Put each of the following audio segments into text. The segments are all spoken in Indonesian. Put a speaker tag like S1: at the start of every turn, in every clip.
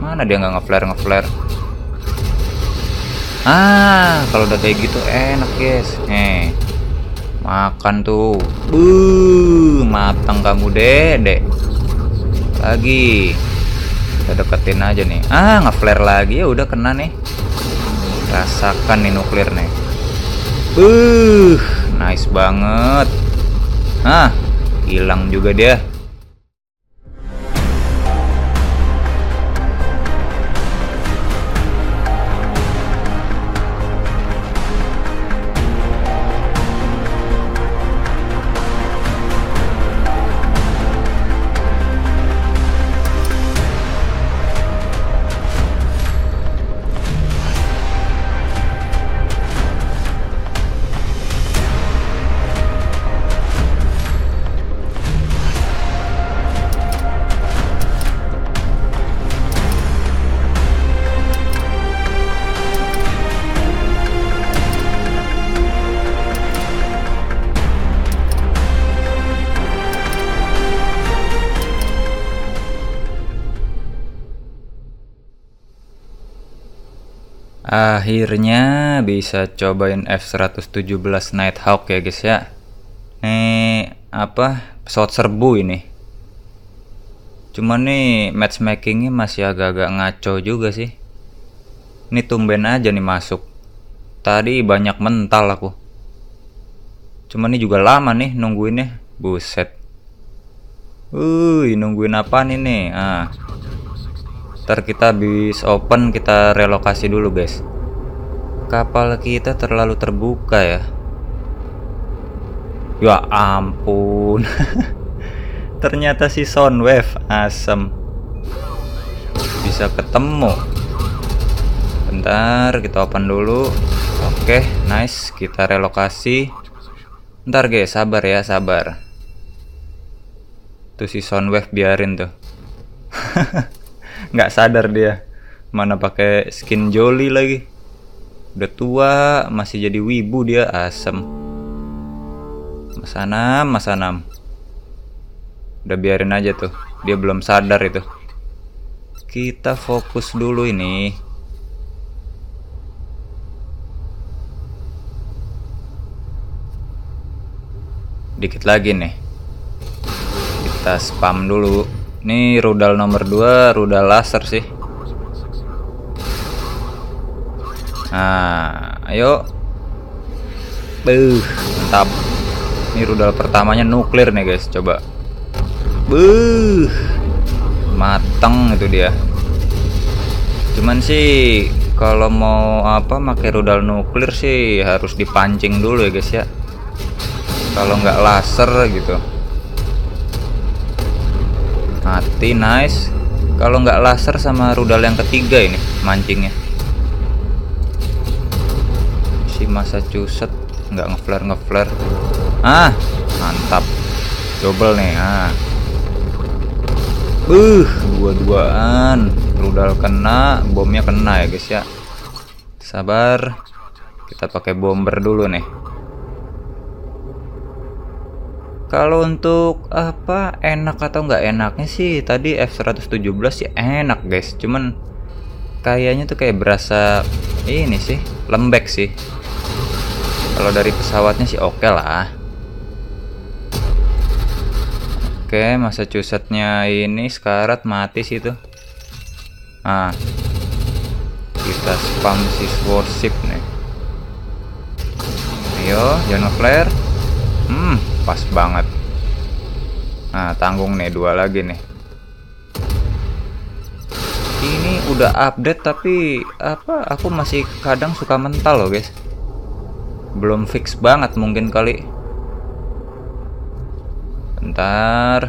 S1: Mana dia nggak ngeflare. Kalau udah kayak gitu enak guys. Makan tuh. Matang kamu dedek. Lagi. Kita deketin aja nih. Ngeflare lagi, ya udah kena nih. Rasakan nih nuklir nih. Nice banget. Hilang juga dia. Akhirnya bisa cobain F-117 Nighthawk ya guys ya. Pesawat serbu ini. Cuman nih matchmakingnya masih agak-agak ngaco juga sih. Ini tumben aja nih masuk. Tadi banyak mental aku. Cuman ini juga lama nih nungguinnya. Buset. Nungguin apa nih? Ntar kita habis open, kita relokasi dulu guys. Kapal kita terlalu terbuka ya. Ya ampun. Ternyata si Soundwave asem. Bisa ketemu. Bentar, kita open dulu. Oke, nice. Kita relokasi. Bentar guys, sabar ya, sabar. Tuh si Soundwave biarin tuh. Nggak sadar dia, mana pakai skin Jolly lagi. Udah tua masih jadi wibu dia, asem. Mas Anam. Udah biarin aja tuh, dia belum sadar itu. Kita fokus dulu ini. Dikit lagi nih. Kita spam dulu. Ini rudal nomor 2, rudal laser sih. Ayo. Mantap. Ini rudal pertamanya nuklir nih guys, coba. Mateng itu dia. Cuman sih kalau mau pakai rudal nuklir sih harus dipancing dulu ya guys ya. Kalau nggak laser gitu. Mati, nice. Kalau nggak laser sama rudal yang ketiga ini mancingnya. Si Massachusetts nggak ngeflare. Mantap. Double nih. Dua-duaan. Rudal kena, bomnya kena ya guys ya. Sabar. Kita pakai bomber dulu nih. Kalau untuk enak atau nggak enaknya sih, tadi F-117 sih enak guys. Cuman kayaknya tuh kayak berasa ini sih, lembek sih. Kalau dari pesawatnya sih oke lah. Oke, Massachusetts-nya ini sekarat mati sih tuh. Kita spam si warship nih. Ayo, jangan flare. Pas banget. Tanggung nih, 2 lagi nih. Ini udah update tapi aku masih kadang suka mental loh guys. Belum fix banget mungkin kali. Bentar.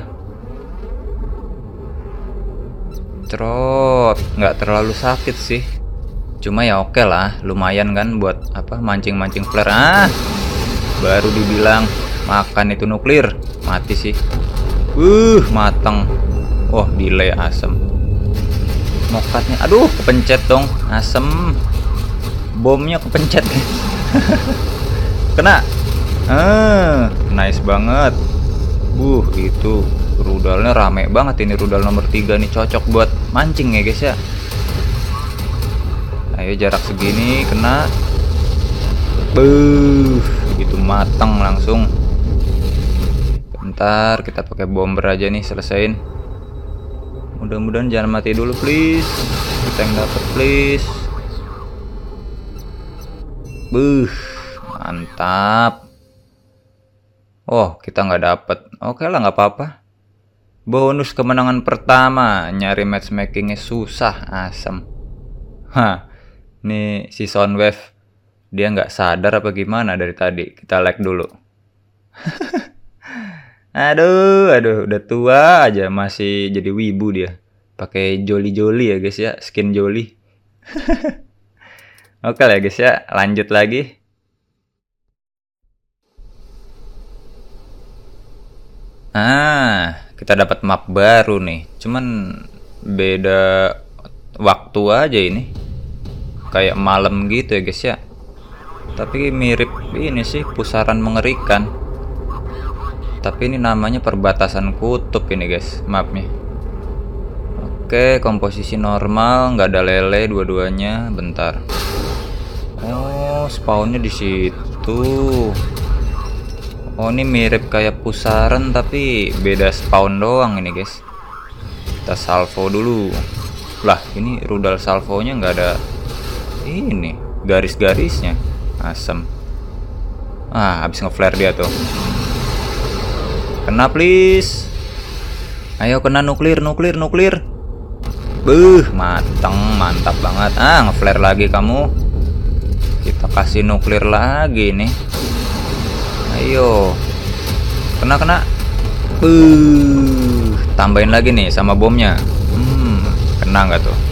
S1: Cerot, nggak terlalu sakit sih. Cuma ya oke lah, lumayan kan buat mancing-mancing flare. Baru dibilang makan itu nuklir, mati sih. Mateng. Delay asem. Mokatnya, aduh, kepencet dong, asem. Bomnya kepencet. Kena. Nice banget. Itu rudalnya rame banget ini, rudal nomor 3 nih, cocok buat mancing ya guys ya. Ayo jarak segini kena. Begitu matang langsung. Bentar, kita pakai bomber aja nih, selesain. Mudah-mudahan jangan mati dulu, please. Kita yang dapat, please. Mantap. Oh, kita nggak dapet. Oke lah, nggak apa-apa. Bonus kemenangan pertama. Nyari matchmakingnya susah, asem. Hah, nih si Soundwave. Dia nggak sadar apa gimana dari tadi. Kita like dulu. Aduh, udah tua aja masih jadi wibu dia. Pakai joli-joli ya guys ya, skin joli. Oke lah guys ya, lanjut lagi. Kita dapat map baru nih. Cuman beda waktu aja ini. Kayak malam gitu ya guys ya. Tapi mirip ini sih, pusaran mengerikan. Tapi ini namanya perbatasan kutub ini guys, mapnya. Oke, komposisi normal, nggak ada lele dua-duanya. Bentar. Oh, spawnnya di situ. Oh, ini mirip kayak pusaran tapi beda spawn doang ini guys. Kita salvo dulu. Lah, ini rudal salvonya nggak ada ini garis-garisnya. Asem. Habis nge-flare dia tuh. Kena please. Ayo kena nuklir. Mateng, mantap banget. Nge-flare lagi kamu. Kita kasih nuklir lagi nih. Ayo. Kena. Tambahin lagi nih sama bomnya. Kena nggak tuh?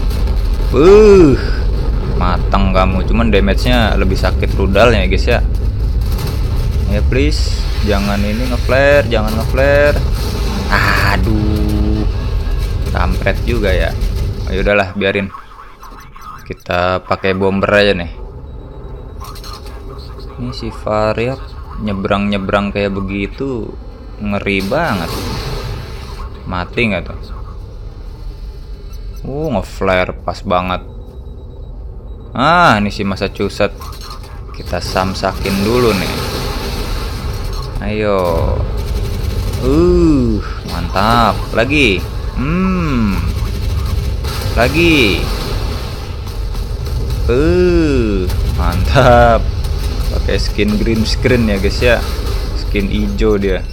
S1: Mateng kamu. Cuman damage-nya lebih sakit rudalnya guys ya. Ya please. Jangan ini nge-flare, jangan nge-flare. Aduh. Kampret juga ya. Ayo udahlah, biarin. Kita pakai bomber aja nih. Ini si Variak nyebrang kayak begitu ngeri banget. Mati nggak tuh? Nge-flare pas banget. Ini si Massachusetts. Kita samsakin dulu nih. Ayo. Mantap. Lagi. Lagi. Mantap. Pakai skin green screen ya guys ya. Skin hijau dia.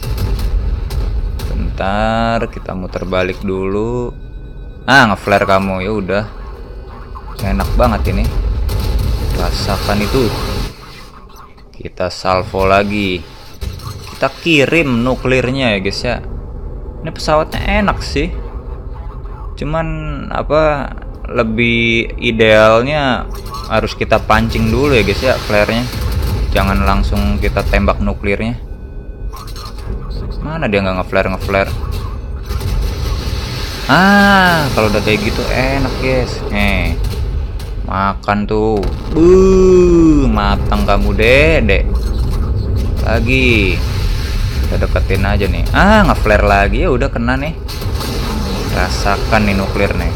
S1: Bentar, kita muter balik dulu. Nge-flare kamu. Ya udah. Enak banget ini. Rasakan itu. Kita salvo lagi. Kita kirim nuklirnya ya guys ya. Ini pesawatnya enak sih. Cuman apa, lebih idealnya harus kita pancing dulu ya guys ya flare-nya. Jangan langsung kita tembak nuklirnya. Mana dia nggak nge-flare. Kalau udah kayak gitu enak guys. Makan tuh. Matang kamu dedek. Lagi. Kita deketin aja nih. Nge-flare lagi. Ya udah kena nih. Rasakan nih nuklir nih.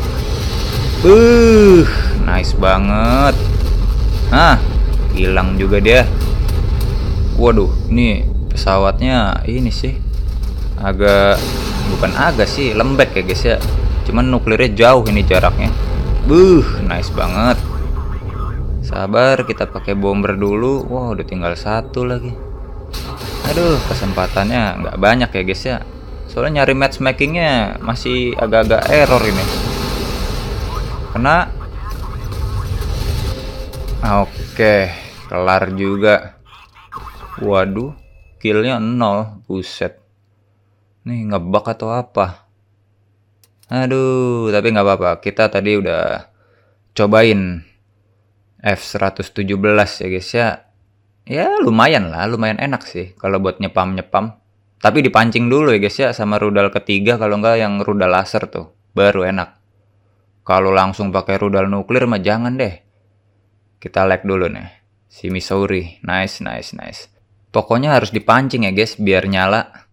S1: Nice banget. Hilang juga dia. Waduh, ini pesawatnya ini sih bukan agak sih, lembek ya guys ya. Cuman nuklirnya jauh ini jaraknya. Nice banget. Sabar, kita pakai bomber dulu. Udah tinggal satu lagi. Aduh, kesempatannya nggak banyak ya guys ya. Soalnya nyari matchmakingnya masih agak-agak error ini. Kena. Oke, kelar juga. Waduh, killnya 0. Buset. Nih ngebug atau apa? Aduh, tapi nggak apa-apa. Kita tadi udah cobain F-117 ya guys ya. Ya lumayan lah, lumayan enak sih kalau buat nyepam. Tapi dipancing dulu ya guys ya sama rudal ketiga, kalau nggak yang rudal laser tuh, baru enak. Kalau langsung pakai rudal nuklir mah jangan deh. Kita like dulu nih. Si Missouri, nice. Pokoknya harus dipancing ya guys biar nyala.